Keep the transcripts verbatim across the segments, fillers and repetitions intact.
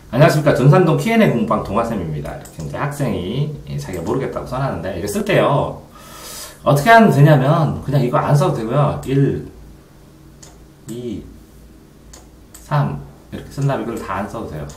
안녕하십니까. 전산동 큐앤에이 공부방 동아쌤입니다. 이렇게 이제 학생이 자기가 모르겠다고 써놨는데, 이거 쓸 때요, 어떻게 하면 되냐면, 그냥 이거 안 써도 되고요. 일, 이, 삼, 이렇게 쓴 다음에 이걸 다 안 써도 돼요.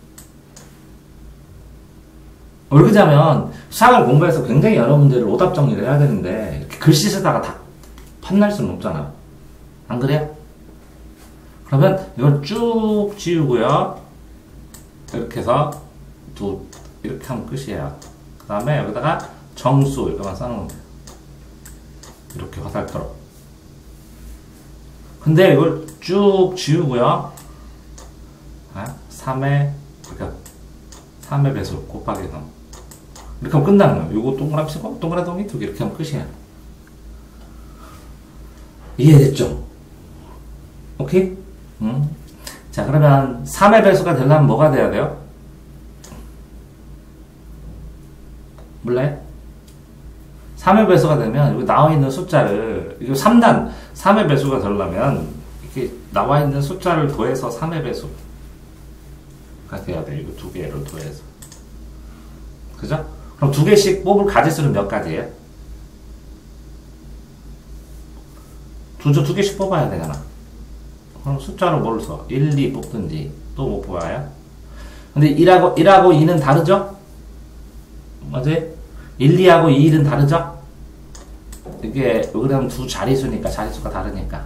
왜 그러냐면, 수학을 공부해서 굉장히 여러 문제를 오답 정리를 해야 되는데, 이렇게 글씨 쓰다가 다 판날 수는 없잖아. 안 그래요? 그러면 이걸 쭉 지우고요. 이렇게 해서 두 이렇게 하면 끝이에요. 그 다음에 여기다가 정수 이거만 써놓으면 돼요. 이렇게 화살표로. 근데 이걸 쭉 지우고요. 아, 삼의 그러니까 삼의 배수 곱하기 삼 이렇게 하면 끝나는 거예요. 요거 동그라미 치고 동그라미 동이 두 개 이렇게 하면 끝이에요. 이해됐죠? 오케이? 음. 자, 그러면 삼의 배수가 되려면 뭐가 돼야 돼요? 몰라요? 삼의 배수가 되면 여기 나와 있는 숫자를, 이거 삼 단, 삼의 배수가 되려면 이렇게 나와 있는 숫자를 더해서 삼의 배수가 돼야 돼요. 이거 두 개를 더해서. 그죠? 그럼 두 개씩 뽑을 가지수는 몇 가지예요? 두, 두 개씩 뽑아야 되잖아. 그럼 숫자로 뭘 써? 일, 이 뽑든지 또 뭐 뽑아요? 근데 일하고 일하고 이는 다르죠? 맞지? 일, 이하고 이, 일은 다르죠? 이게 여기다 두 자리수니까 자리수가 다르니까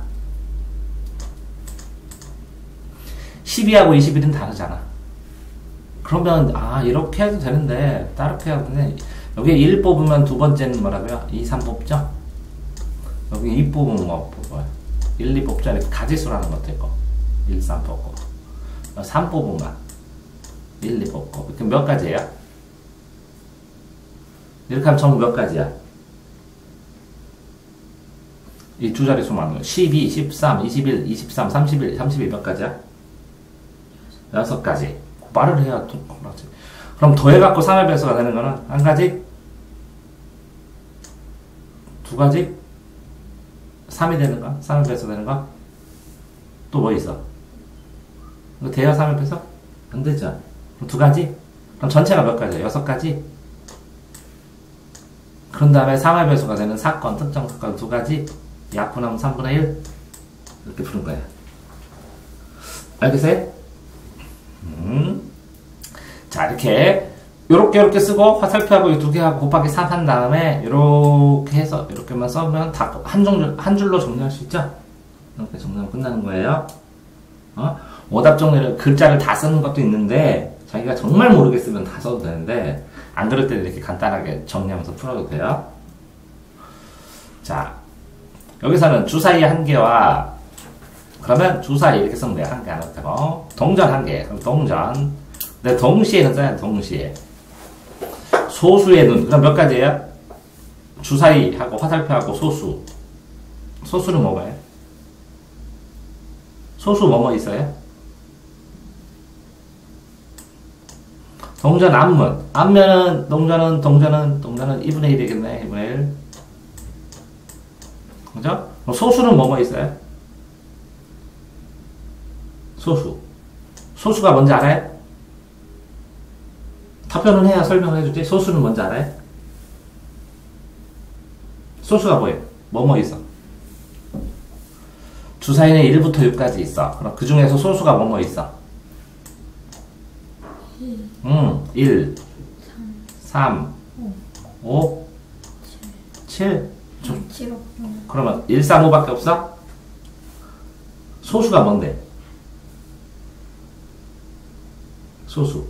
십이하고 이십일은 다르잖아. 그러면 아 이렇게 해도 되는데 다르게 해도 되는데 여기 일 뽑으면 두 번째는 뭐라고요? 이, 삼 뽑죠? 여기 이 뽑으면 뭐 뽑아요? 일, 이 뽑자. 이렇게 가지수라는 것도 있고 일, 삼 뽑고 삼 뽑으면 일, 이 뽑고 이렇게 몇 가지예요? 이렇게 하면 전부 몇 가지야? 이 두 자리수만 십이, 십삼, 이십일, 이십삼, 삼십일, 삼십일 몇 가지야? 여섯 가지. 말을 해야 또 그렇지. 그럼 더해갖고 삼의 배수가 되는 거는 한 가지? 두 가지? 삼이 되는 거? 삼의 배수 되는 거? 또 뭐 있어? 이거 돼야 삼의 배수? 안 되죠. 그럼 두 가지? 그럼 전체가 몇 가지야? 여섯 가지? 그런 다음에 삼의 배수가 되는 사건, 특정 사건 두 가지? 약분하면 삼분의 일? 이렇게 푸는 거야. 알겠어요? 음. 자, 이렇게 요렇게 요렇게 쓰고 화살표하고 이 두 개하고 곱하기 삼 한 다음에 요렇게 해서 이렇게만 써면 다 한 줄, 한 줄로 정리할 수 있죠? 이렇게 정리하면 끝나는 거예요. 어? 오답 정리를 글자를 다 쓰는 것도 있는데 자기가 정말 모르겠으면 다 써도 되는데 안 그럴 때는 이렇게 간단하게 정리하면서 풀어도 돼요. 자, 여기서는 주사위 한 개와 그러면 주사위 이렇게 쓰면 돼요. 한 개 안 해도 되고 동전 한 개. 그럼 동전. 근데 동시에 했잖아요. 동시에. 소수의 눈. 그럼 몇 가지예요? 주사위하고 화살표하고 소수. 소수는 뭐가요? 소수 뭐뭐 있어요? 동전 앞문. 앞면은 동전은 동전은 동전은 이분의 일 되겠네. 이분의 일. 그죠? 소수는 뭐뭐 있어요? 소수. 소수가 뭔지 알아요? 답변은 해야 설명을 해주지. 소수는 뭔지 알아요? 소수가 뭐예요? 뭐뭐 있어? 주사위는 일부터 육까지 있어. 그럼 그 중에서 소수가 뭐뭐 있어? 음, 일, 삼, 오, 칠. 칠. 그러면 일, 삼, 오밖에 없어? 소수가 뭔데? 소수.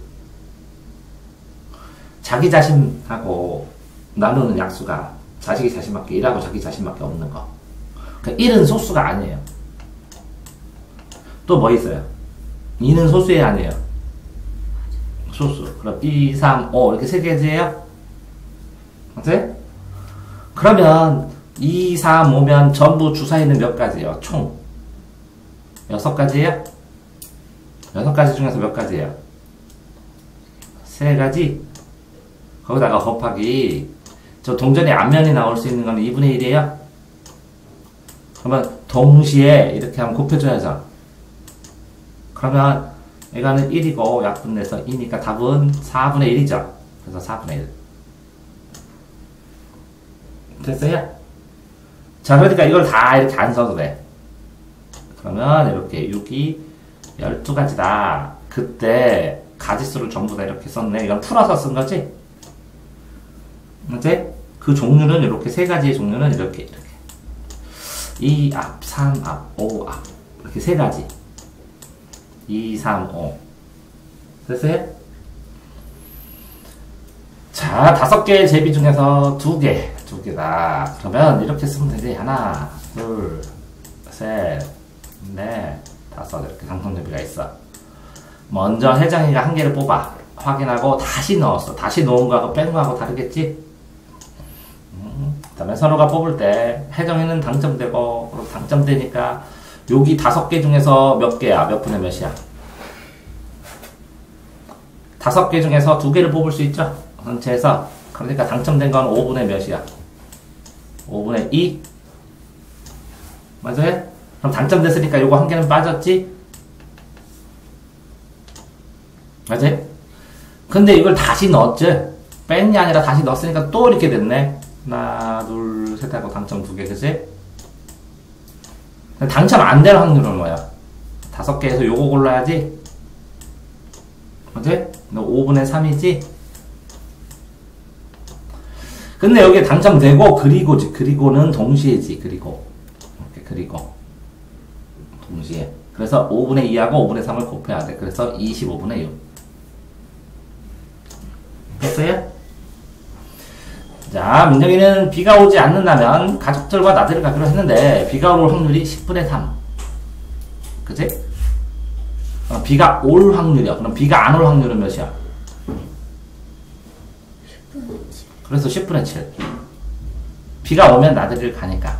자기 자신하고 나누는 약수가 자기 자신밖에 일하고 자기 자신밖에 없는 거. 그러니까 일은 소수가 아니에요. 또 뭐 있어요? 이는 소수에 아니에요. 소수. 그럼 이, 삼, 오 이렇게 세 개지예요? 맞지? 그러면 이, 삼, 오면 전부 주사위는 몇 가지예요? 총 여섯 가지예요? 여섯 가지 중에서 몇 가지예요? 세 가지? 거기다가 곱하기 저 동전의 앞면이 나올 수 있는 건 이분의 일이에요? 그러면 동시에 이렇게 하면 곱해줘야죠. 그러면 이거는 일이고 약분돼서 이니까 답은 사분의 일이죠. 그래서 사분의 일. 됐어요? 자, 그러니까 이걸 다 이렇게 안 써도 돼. 그러면 이렇게 육이 열두 가지다. 그때 가지수를 전부 다 이렇게 썼네. 이건 풀어서 쓴 거지? 이제 그 종류는 이렇게 세 가지의 종류는 이렇게 이렇게 이 앞, 삼 앞, 오 앞 이렇게 세 가지. 이, 삼, 오. 됐어요? 자, 다섯 개의 제비 중에서 두 개, 두 개다. 그러면 이렇게 쓰면 되지. 하나, 둘, 셋, 넷, 다섯. 이렇게 당첨제비가 있어. 먼저 혜정이가 한 개를 뽑아. 확인하고 다시 넣었어. 다시 넣은 거하고 뺀 거하고 다르겠지? 음, 그 다음에 선우가 뽑을 때 혜정이는 당첨되고, 그럼 당첨되니까 여기 다섯 개 중에서 몇 개야? 몇 분의 몇이야? 다섯 개 중에서 두 개를 뽑을 수 있죠? 전체에서. 그러니까 당첨된 건 오분의 몇이야? 오분의 이? 맞아요? 그럼 당첨됐으니까 요거 한 개는 빠졌지? 맞아요? 근데 이걸 다시 넣었지? 뺀 게 아니라 다시 넣었으니까 또 이렇게 됐네? 하나, 둘, 셋 하고 당첨 두 개, 그치? 당첨 안 될 확률은 뭐야? 다섯 개에서 요거 골라야지? 맞지? 너 오분의 삼이지? 근데 여기에 당첨되고, 그리고지. 그리고는 동시에지. 그리고. 이렇게, 그리고. 동시에. 그래서 오분의 이하고 오분의 삼을 곱해야 돼. 그래서 이십오분의 육. 됐어요? 자, 민정이는 비가 오지 않는다면 가족들과 나들이 가기로 했는데, 비가 올 확률이 십분의 삼. 그치? 어, 비가 올 확률이야. 그럼 비가 안 올 확률은 몇이야? 십분의 칠. 그래서 십분의 칠. 비가 오면 나들이를 가니까.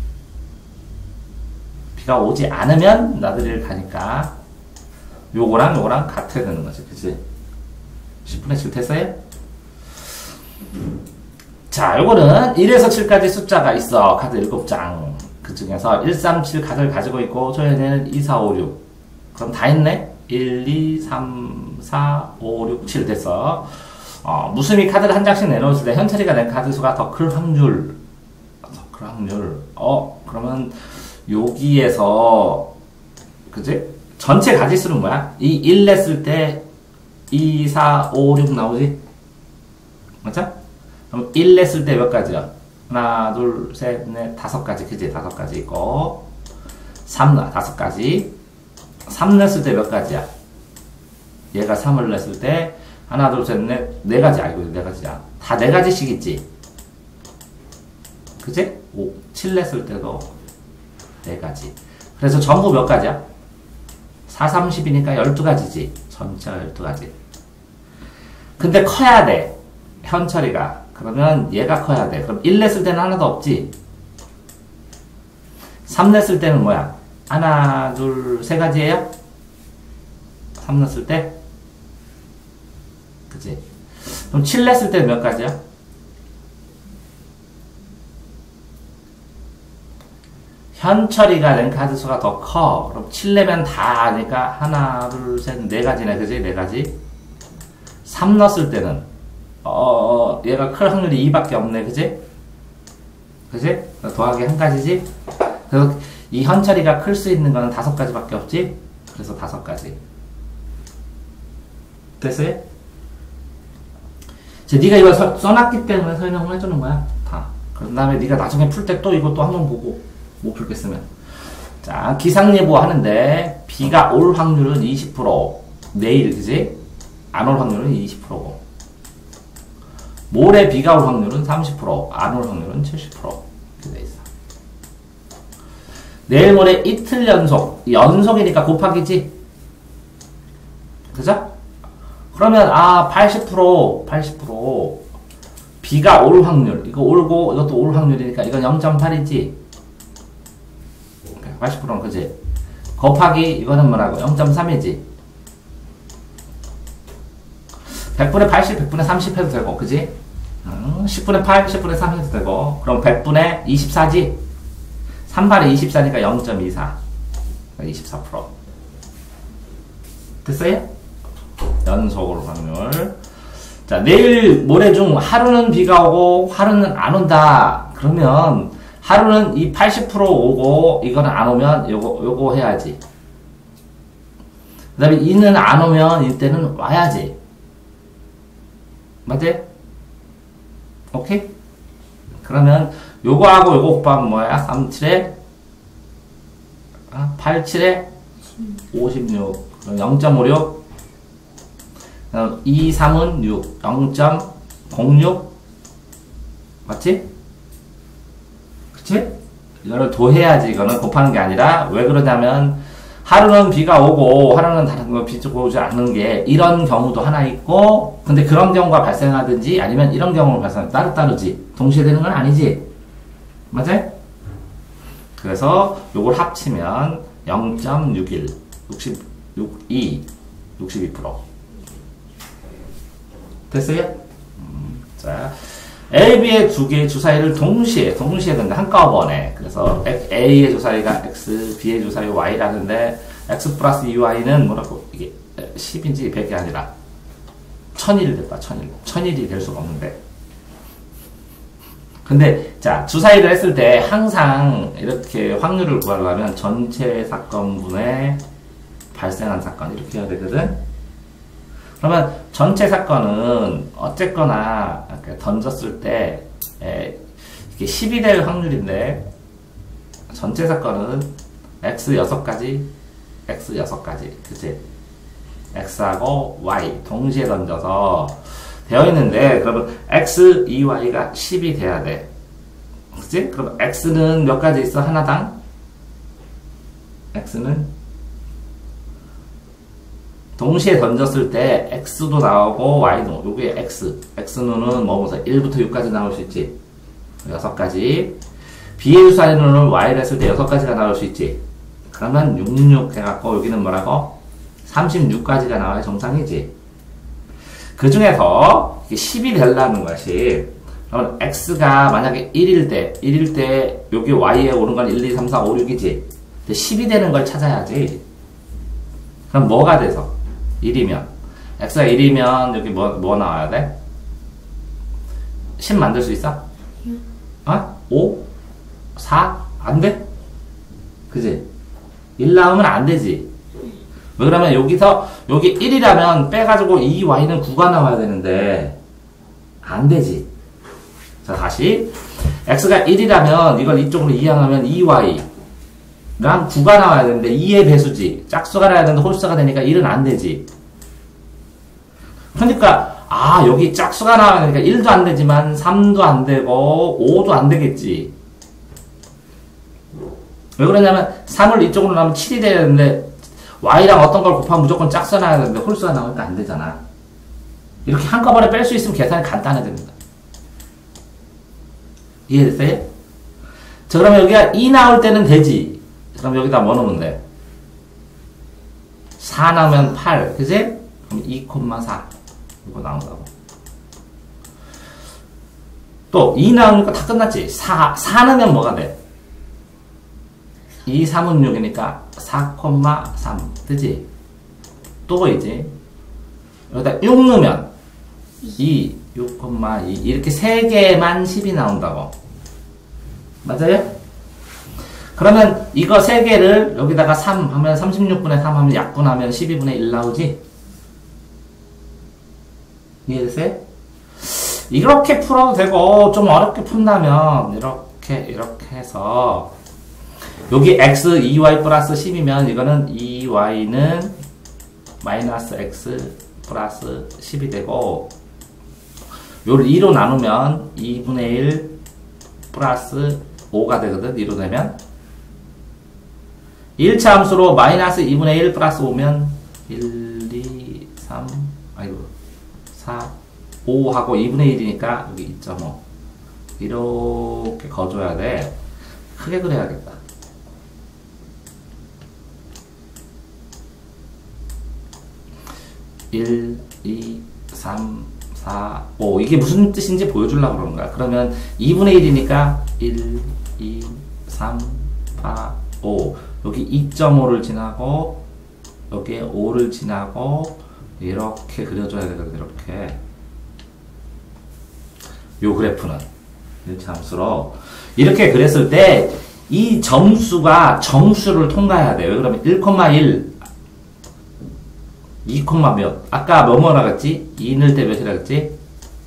비가 오지 않으면 나들이를 가니까. 요거랑 요거랑 같아야 되는 거지. 그치? 십분의 칠 됐어요? 자, 요거는 일에서 칠까지 숫자가 있어. 카드 일곱 장. 그 중에서 일, 삼, 칠 카드를 가지고 있고, 저희는 이, 사, 오, 육. 그럼 다 있네? 일, 이, 삼, 사, 오, 육, 칠 됐어. 어, 무수미 카드를 한 장씩 내놓았을 때 현철이가 낸 카드 수가 더 클 확률. 더 클 확률. 어, 그러면 여기에서, 그지? 전체 가지수는 뭐야? 이 일 냈을 때 이, 사, 오, 육 나오지? 맞죠? 그럼 일 냈을 때 몇 가지야? 하나, 둘, 셋, 넷, 다섯 가지. 그지? 다섯 가지 있고. 삼, 다섯 가지. 삼 냈을 때 몇 가지야? 얘가 삼을 냈을 때 하나, 둘, 셋, 넷, 네 가지. 아이고, 네 가지야. 다 네 가지씩 있지? 그치? 오, 칠 냈을 때도 네 가지. 그래서 전부 몇 가지야? 사, 삼십이니까 열두 가지지. 전체가 열두 가지. 근데 커야 돼. 현철이가. 그러면 얘가 커야 돼. 그럼 일 냈을 때는 하나도 없지? 삼 냈을 때는 뭐야? 하나, 둘, 세 가지예요? 삼 냈을 때? 그치? 그럼 칠 냈을 때 몇 가지야? 현철이가 낸 카드 수가 더 커. 그럼 칠 내면 다 아니까 하나, 둘, 셋, 네 가지네. 그지? 네 가지. 삼 넣었을 때는 어, 얘가 클 확률이 이밖에 없네. 그지? 그지? 더하기 한 가지지? 그래서 이 현철이가 클 수 있는 거는 다섯 가지밖에 없지? 그래서 다섯 가지. 됐어요? 이제 네가 이걸 써, 써놨기 때문에 설명을 해주는 거야. 다. 그런 다음에 네가 나중에 풀 때 또 이것도 한번 보고 못 풀겠으면. 자, 기상예보 하는데 비가 올 확률은 이십 퍼센트. 내일, 그지? 안 올 확률은 이십 퍼센트고. 모레 비가 올 확률은 삼십 퍼센트. 안 올 확률은 칠십 퍼센트. 이렇게 돼 있어. 내일 모레 이틀 연속. 연속이니까 곱하기지? 그죠? 그러면, 아, 팔십 퍼센트, 팔십 퍼센트. 비가 올 확률. 이거 올고, 이것도 올 확률이니까, 이건 영 점 팔이지? 팔십 퍼센트는 그지? 곱하기, 이거는 뭐라고? 영 점 삼이지? 백분의 팔십, 백분의 삼십 해도 되고, 그지? 음, 십분의 팔, 십분의 삼 해도 되고, 그럼 백분의 이십사지? 삼 반의 이십사니까 영 점 이사. 이십사 퍼센트. 됐어요? 연속으로 확률. 자, 내일 모레 중 하루는 비가 오고 하루는 안 온다. 그러면 하루는 이 팔십 퍼센트 오고 이거는 안 오면 요거 요거 해야지. 그 다음에 이는 안 오면 이때는 와야지. 맞지? 오케이? 그러면 요거하고 요거 곱하면 뭐야? 삼, 칠에 아, 팔, 칠에 오십육. 영 점 오육. 이, 삼은 육. 영 점 공육. 맞지? 그치? 이거를 더해야지. 이거는 곱하는 게 아니라 왜 그러냐면 하루는 비가 오고 하루는 다른 거 비가 오지 않는 게 이런 경우도 하나 있고 근데 그런 경우가 발생하든지 아니면 이런 경우가 발생 따로따로지 동시에 되는 건 아니지. 맞아요? 그래서 요걸 합치면 영 점 육일 육십이 육십이 퍼센트 됐어요? 음, 자 A, B의 두 개의 주사위를 동시에, 동시에 둔다. 한꺼번에. 그래서 A의 주사위가 X, B의 주사위 Y라는데, X 플러스 이 와이는 뭐라고, 이게 십인지 백이 아니라, 천일 됐다, 천일. 천일이 될 수가 없는데. 근데, 자, 주사위를 했을 때 항상 이렇게 확률을 구하려면 전체 사건분에 발생한 사건, 이렇게 해야 되거든? 그러면 전체 사건은 어쨌거나 던졌을 때 에, 이게 십이 될 확률인데 전체 사건은 X 여섯 가지, X 여섯 가지, 그치? X하고 Y 동시에 던져서 되어 있는데 그러면 X, 이 와이가 십이 돼야 돼. 그치? 그럼 X는 몇 가지 있어? 하나당? X는 동시에 던졌을 때 X도 나오고 Y도 요게 X X는 뭐뭐서 일부터 육까지 나올 수 있지 여섯 가지 B의 주사위는 Y를 했을 때 여섯 가지가 나올 수 있지 그러면 육십육 해갖고 여기는 뭐라고? 삼십육 가지가 나와야 정상이지 그 중에서 십이 되려는 것이 그러면 X가 만약에 일일 때 일일 때 여기 Y에 오는 건 일, 이, 삼, 사, 오, 육이지 근데 십이 되는 걸 찾아야지 그럼 뭐가 돼서? 일이면 X가 일이면 여기 뭐, 뭐 나와야 돼? 십 만들 수 있어? 어? 오? 사? 안 돼? 그지? 일 나오면 안 되지 왜 그러면 여기서 여기 일이라면 빼가지고 이 와이는 구가 나와야 되는데 안 되지 자 다시 X가 일이라면 이걸 이쪽으로 이항하면 이 와이랑 구가 나와야 되는데 이의 배수지 짝수가 나와야 되는데 홀수가 되니까 일은 안 되지 그러니까 아 여기 짝수가 나오니까 일도 안 되지만 삼도 안 되고 오도 안 되겠지 왜 그러냐면 삼을 이쪽으로 나오면 칠이 돼야 되는데 Y랑 어떤 걸 곱하면 무조건 짝수가 나와야 되는데 홀수가 나오니까 안 되잖아 이렇게 한꺼번에 뺄 수 있으면 계산이 간단해집니다 이해됐어요? 자 그러면 여기가 이 나올 때는 되지 그럼 여기다 뭐 넣으면 돼? 사 나오면 팔 그지? 그럼 이, 사 이거 나온다고 또 이 나오니까 다 끝났지 사, 사 넣으면 뭐가 돼? 이, 삼은 육이니까 사, 삼 뜨지? 또 보이지? 여기다 육 넣으면 이, 육, 이 이렇게 세 개만 십이 나온다고 맞아요? 그러면 이거 세 개를 여기다가 삼 하면 삼십육 분의 삼 하면 약분하면 십이 분의 일 나오지? 이해되세요? 이렇게 풀어도 되고 좀 어렵게 푼다면 이렇게 이렇게 해서 여기 X, 이 와이 플러스 십이면 이거는 이 와이는 마이너스 X 플러스 십이 되고 요를 이로 나누면 이분의 일 플러스 오가 되거든 이로 되면 일 차 함수로 마이너스 이분의 일 플러스 오면 일, 이, 삼 아이고 사, 오 하고 이분의 일이니까 여기 이 점 오 이렇게 거줘야 돼 크게 그려야겠다 일, 이, 삼, 사, 오 이게 무슨 뜻인지 보여주려고 그러는 거야 그러면 이분의 일이니까 일, 이, 삼, 사, 오 여기 이 점 오를 지나고 여기에 오를 지나고 이렇게 그려줘야 되거든요. 이렇게 요 그래프는 일차함수로 이렇게 그렸을 때 이 점수가 정수를 통과해야 돼요. 그러면 일, 일, 이, 몇 아까 뭐뭐라 그랬지? 이일 때 몇이라 그랬지?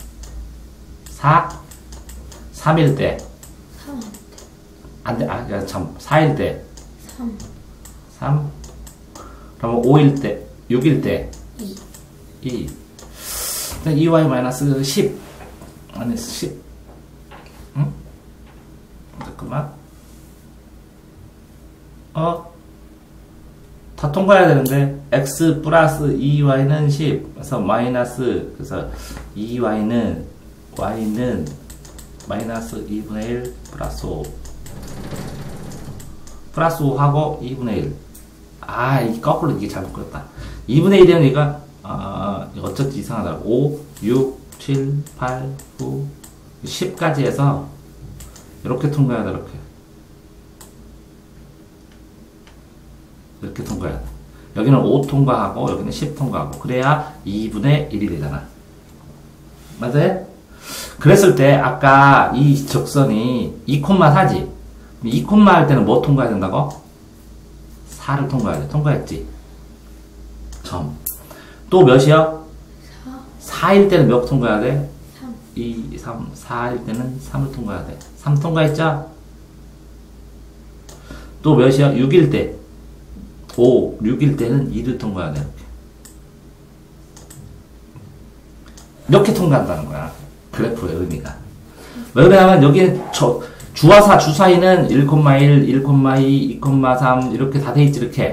사, 삼일 때 안돼, 아, 참, 사일 때 삼, 삼, 그러면 오일 때, 육일 때 이, 이, 이 와이 마이너스 십 아니 십 응? 잠깐만 어? 다 통과해야 되는데 x 플러스 이 와이는 십 그래서 마이너스 그래서 이 와이는 y는 마이너스 이분의 일 플러스 오 플러스 오 하고 이분의 일 아 이 거꾸로 이게 잘못 그렸다 이분의 일이면 이거 아 어쩐지 이상하다 오, 육, 칠, 팔, 구, 십까지 해서 이렇게 통과해야 돼 이렇게 이렇게 통과해야 돼 여기는 오 통과하고 여기는 십 통과하고 그래야 이분의 일이 되잖아 맞아요? 그랬을 때 아까 이 적선이 이, 사지 이, 할 때는 뭐 통과해야 된다고? 사를 통과해야 돼 통과했지 점 또 몇이요? 사, 사일 때는 몇 통과해야 돼? 삼, 이, 삼, 사일 때는 삼을 통과해야 돼. 삼 통과했죠? 또 몇이야? 육일 때. 오, 육일 때는 이를 통과해야 돼. 이렇게. 이렇게 통과한다는 거야. 그래프의 의미가. 왜 그러냐면 여기 저, 주와 사, 주 사이는 일, 일, 일, 이, 이, 삼 이렇게 다 돼 있지 이렇게.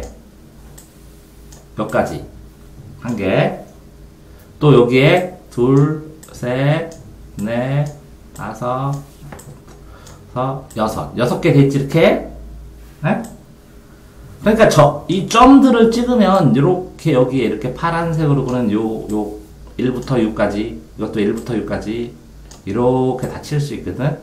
몇 가지. 한 개. 또 여기에 둘, 셋, 넷, 다섯, 서 여섯. 여섯 개 됐지, 이렇게? 네? 그러니까 저, 이 점들을 찍으면, 이렇게 여기에 이렇게 파란색으로 보는 요, 요, 일부터 육까지, 이것도 일부터 육까지, 이렇게 다 칠 수 있거든?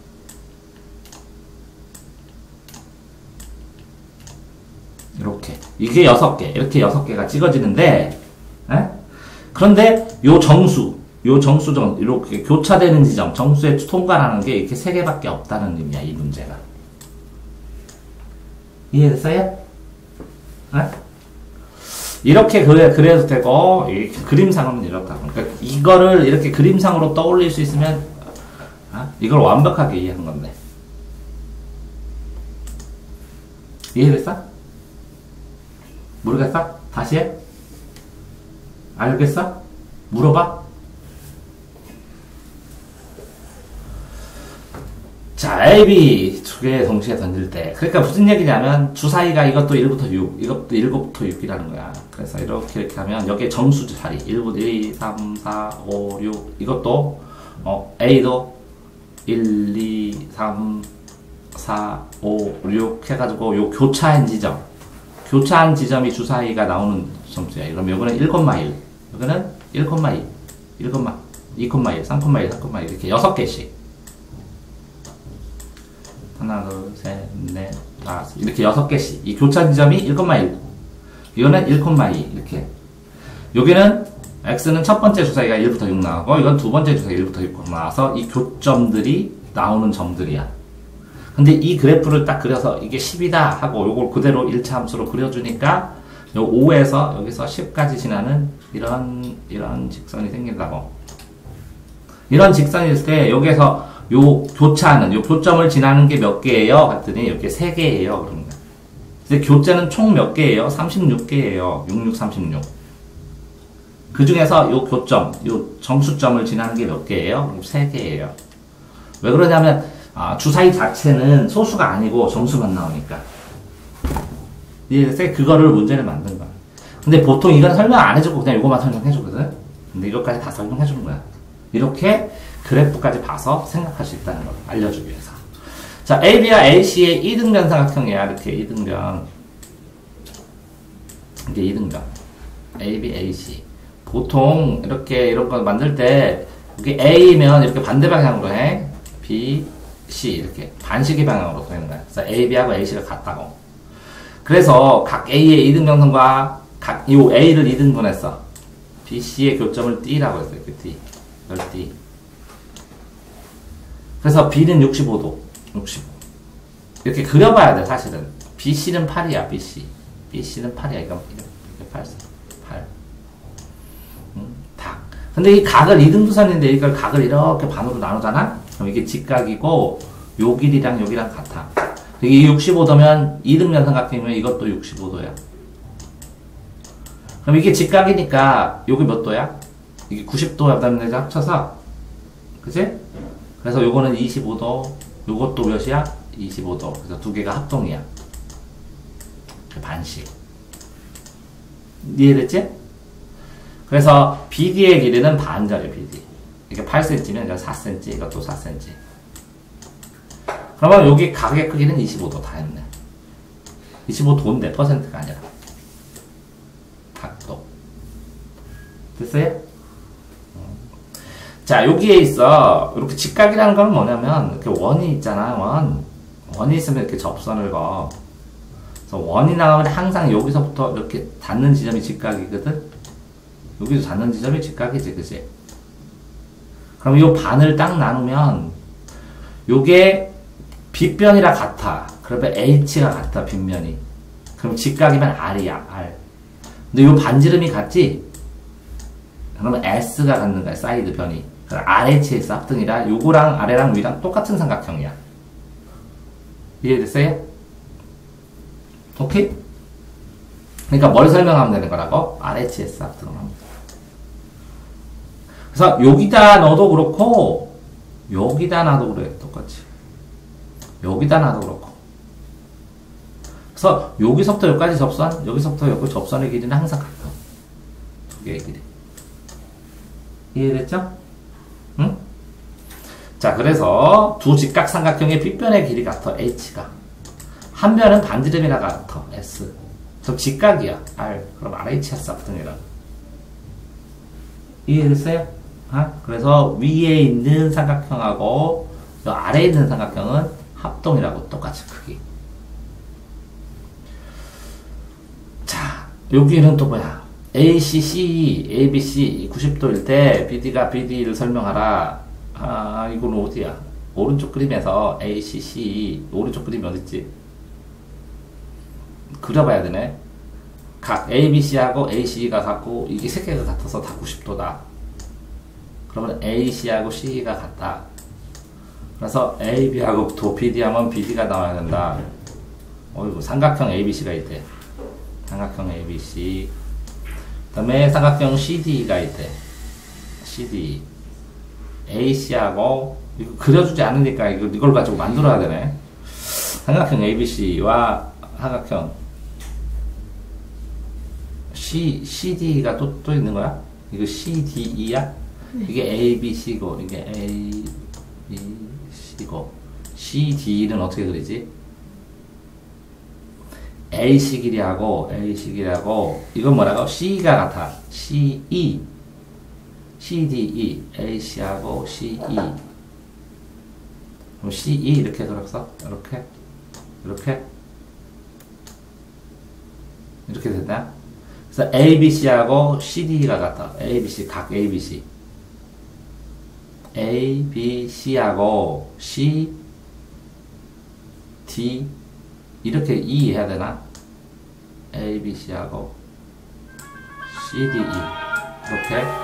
이렇게. 이게 여섯 개. 이렇게 여섯 개가 찍어지는데, 에? 그런데 요 정수, 요 정수정, 이렇게 교차되는 지점, 정수에 통과라는 게 이렇게 세 개밖에 없다는 의미야, 이 문제가. 이해됐어요? 에? 이렇게 그래, 그래도 되고, 이 그림상으로는 이렇다고. 그러니까 이거를 이렇게 그림상으로 떠올릴 수 있으면, 어? 이걸 완벽하게 이해한 건데. 이해됐어? 모르겠어? 다시 해? 알겠어? 물어봐? 자, A, B 두 개 동시에 던질 때. 그러니까 무슨 얘기냐면, 주사위가 이것도 일부터 육, 이것도 일부터 육이라는 거야. 그래서 이렇게 이렇게 하면, 여기에 정수 자리. 일부터 일, 이, 삼, 사, 오, 육. 이것도, 어, A도 일, 이, 삼, 사, 오, 육 해가지고, 요 교차한 지점. 교차한 지점이 주사위가 나오는 점수야. 그럼 요거는 일, 일. 여기는 일, 이, 일, 이, 이, 삼, 일, 삼, 일 이렇게 여섯 개씩. 하나, 둘, 셋, 넷, 다섯 이렇게 여섯 개씩. 이 교차 지점이 일, 일. 이거는 일, 이 이렇게. 여기는 x는 첫 번째 주사위가 일부터 육 나오고 이건 두 번째 주사위가 일부터 육 나와서 이 교점들이 나오는 점들이야. 근데 이 그래프를 딱 그려서 이게 십이다 하고 요걸 그대로 일 차 함수로 그려주니까 요 오에서 여기서 십까지 지나는 이런 이런 직선이 생긴다고. 이런 직선이 있을 때 여기에서 요 교차하는 요 교점을 지나는 게 몇 개예요? 봤더니 이렇게 세 개예요. 그럽니다. 근데 교재는 총 몇 개예요? 삼십육 개예요. 육육, 삼십육. 그 중에서 요 교점, 요 정수점을 지나는 게 몇 개예요? 세 개예요. 왜 그러냐면 아, 주사위 자체는 소수가 아니고 정수만 나오니까. 이제 그거를 문제를 만든 거야. 근데 보통 이건 설명 안 해주고 그냥 이거만 설명해주거든? 근데 이것까지 다 설명해주는 거야. 이렇게 그래프까지 봐서 생각할 수 있다는 걸 알려주기 위해서. 자, A, B와 A, C의 이등변 삼각형이야. 이렇게 이등변. 이게 이등변. A, B, A, C. 보통 이렇게 이런 거 만들 때 이게 A면 이렇게 반대 방향으로 해. B, C 이렇게 반시계 방향으로 되는 거야. 그래서 A, B하고 A, C가 같다고. 그래서 각 A의 이등변선과 각, 요 A를 이 등분했어. B, C의 교점을 D라고 했어요. 그 D. 이걸 D. 그래서 B는 육십오 도. 육십오. 이렇게 그려봐야 돼, 사실은. B, C는 팔이야, B, C. B, C는 팔이야. 이거, 이거 팔. 팔. 음, 닭. 근데 이 각을 이 등분선인데 이걸 각을 이렇게 반으로 나누잖아? 그럼 이게 직각이고, 요 길이랑 요 길이랑 같아. 이게 육십오 도면 이 등변 삼각형이면 이것도 육십오 도야. 그럼 이게 직각이니까 여기 몇 도야? 이게 구십 도야. 그다음에 내가 합쳐서 그치? 그래서 요거는 이십오 도, 요것도 몇이야? 이십오 도. 그래서 두 개가 합동이야. 반씩. 이해됐지? 그래서 비디의 길이는 반절이야. 비디. 이게 팔 센티미터면 이거 사 센티미터, 이것도 사 센티미터. 그러면 여기 각의 크기는 이십오 도 다 했네. 이십오 도인데 퍼센트가 아니라 각도. 됐어요? 자, 여기에 있어. 이렇게 직각이라는 건 뭐냐면 이렇게 원이 있잖아. 원. 원이 있으면 이렇게 접선을 거. 그래서 원이 나오면 항상 여기서부터 이렇게 닿는 지점이 직각이거든. 여기도 닿는 지점이 직각이지, 그치? 그럼 이 반을 딱 나누면 요게 빗변이라 같아. 그러면 H가 같아, 빗면이. 그럼 직각이면 R이야, R. 근데 요 반지름이 같지? 그러면 S가 갖는 거야, 사이드 변이. 그럼 알에이치에스 합등이라 요거랑 아래랑 위랑 똑같은 삼각형이야. 이해됐어요? 오케이? 그러니까 뭘 설명하면 되는 거라고? 알에이치에스 합등을 합니다. 그래서 여기다 넣어도 그렇고 여기다 놔도 그래, 똑같이. 여기다 놔도 그렇고. 그래서 여기서부터 여기까지 접선, 여기서부터 여기 접선의 길이는 항상 같아. 두 개의 길이. 이해됐죠? 응? 자, 그래서 두 직각 삼각형의 빗변의 길이 같아, H가. 한 변은 반지름이라 같아, S. 그럼 직각이야, R. 그럼 알에이치에스 합등이라. 이해됐어요? 아? 그래서 위에 있는 삼각형하고 요 아래에 있는 삼각형은 합동이라고, 똑같이 크기. 자, 여기는 또 뭐야? A, C, C, A, B, C 구십 도일 때 비디가 비디를 설명하라. 아, 이건 어디야? 오른쪽 그림에서 A, C, C 오른쪽 그림이 어딨지? 그려봐야 되네. 각 A, B, C하고 A, C가 같고 이게 세 개가 같아서 다 구십 도다. 그러면 A, C하고 C가 같다. 그래서 A, B하고 도 비디 하면 비디가 나와야 된다. 어이구, 삼각형 A, B, C가 있대. 삼각형 A, B, C. 그 다음에 삼각형 씨 디가 있대. 씨 디. A, C하고, 이거 그려주지 않으니까 이거, 이걸 가지고 만들어야 되네. 삼각형 A, B, C와 삼각형 C, 씨 디가 또, 또 있는 거야? 이거 씨 디 이야? 이게 A, B, C고, 이게 A, B, C고, 씨 디는 어떻게 그리지? A씨 길이하고, A씨 길이하고, 이건 뭐라고? C가 같아. 씨 이. 씨 디 이. Ac하고 씨 이. 그럼 씨 이 이렇게 그렸어? 이렇게? 이렇게? 이렇게 됐나? 그래서 A, B, C하고 씨 디가 같아. A, B, C, 각 A, B, C. A, B, C하고 C, D, 이렇게 E 해야 되나? A, B, C하고 C, D, E. 이렇게.